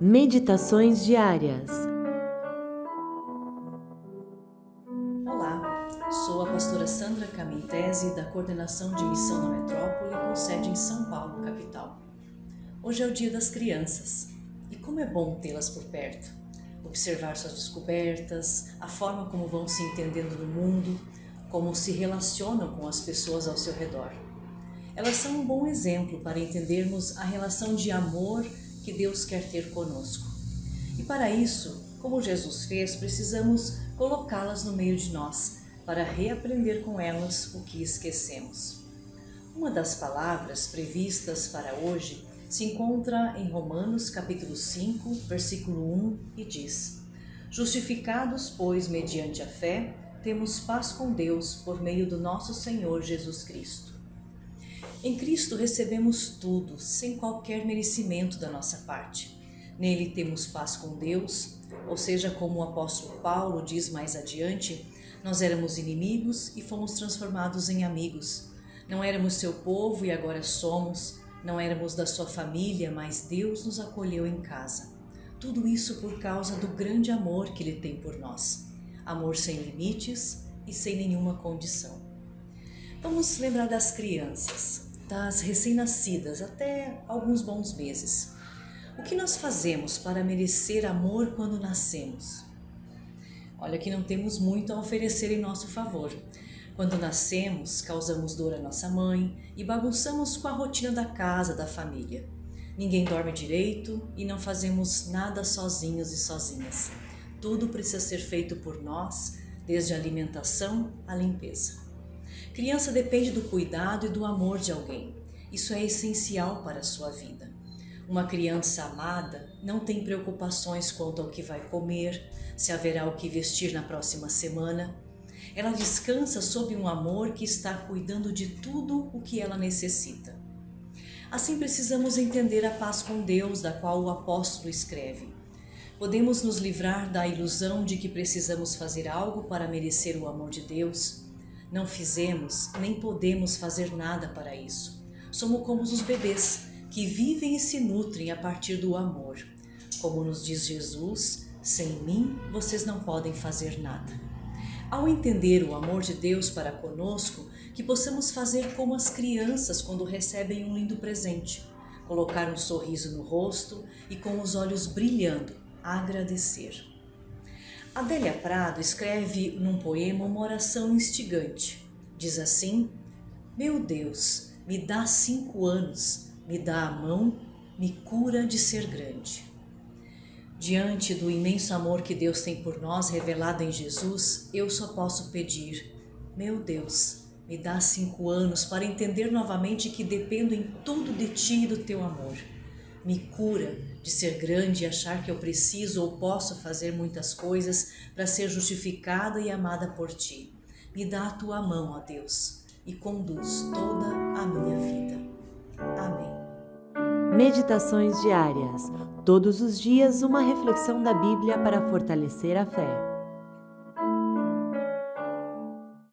Meditações diárias. Olá, sou a pastora Sandra Camintese, da Coordenação de Missão na Metrópole, com sede em São Paulo, capital. Hoje é o Dia das Crianças e como é bom tê-las por perto. Observar suas descobertas, a forma como vão se entendendo no mundo, como se relacionam com as pessoas ao seu redor. Elas são um bom exemplo para entendermos a relação de amor que Deus quer ter conosco. E para isso, como Jesus fez, precisamos colocá-las no meio de nós, para reaprender com elas o que esquecemos. Uma das palavras previstas para hoje se encontra em Romanos capítulo 5, versículo 1 e diz: Justificados, pois, mediante a fé, temos paz com Deus por meio do nosso Senhor Jesus Cristo. Em Cristo recebemos tudo, sem qualquer merecimento da nossa parte. Nele temos paz com Deus, ou seja, como o apóstolo Paulo diz mais adiante, nós éramos inimigos e fomos transformados em amigos. Não éramos seu povo e agora somos, não éramos da sua família, mas Deus nos acolheu em casa. Tudo isso por causa do grande amor que Ele tem por nós. Amor sem limites e sem nenhuma condição. Vamos lembrar das crianças, das recém-nascidas até alguns bons meses. O que nós fazemos para merecer amor quando nascemos? Olha que não temos muito a oferecer em nosso favor. Quando nascemos, causamos dor à nossa mãe e bagunçamos com a rotina da casa, da família. Ninguém dorme direito e não fazemos nada sozinhos e sozinhas. Tudo precisa ser feito por nós, desde a alimentação à limpeza. Criança depende do cuidado e do amor de alguém. Isso é essencial para a sua vida. Uma criança amada não tem preocupações quanto ao que vai comer, se haverá o que vestir na próxima semana. Ela descansa sob um amor que está cuidando de tudo o que ela necessita. Assim precisamos entender a paz com Deus, da qual o apóstolo escreve. Podemos nos livrar da ilusão de que precisamos fazer algo para merecer o amor de Deus. Não fizemos, nem podemos fazer nada para isso. Somos como os bebês, que vivem e se nutrem a partir do amor. Como nos diz Jesus, sem mim vocês não podem fazer nada. Ao entender o amor de Deus para conosco, que possamos fazer como as crianças quando recebem um lindo presente, colocar um sorriso no rosto e com os olhos brilhando, agradecer. Adélia Prado escreve num poema uma oração instigante. Diz assim: Meu Deus, me dá 5 anos, me dá a mão, me cura de ser grande. Diante do imenso amor que Deus tem por nós revelado em Jesus, eu só posso pedir: Meu Deus, me dá 5 anos para entender novamente que dependo em tudo de Ti e do Teu amor. Me cura de ser grande e achar que eu preciso ou posso fazer muitas coisas para ser justificada e amada por Ti. Me dá a Tua mão, ó Deus, e conduz toda a minha vida. Amém. Meditações diárias. Todos os dias uma reflexão da Bíblia para fortalecer a fé.